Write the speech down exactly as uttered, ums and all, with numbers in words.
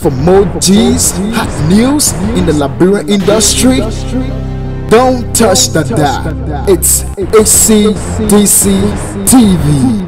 For more G's, hot news in the Liberian industry, don't touch the dial. It's A C D C T V.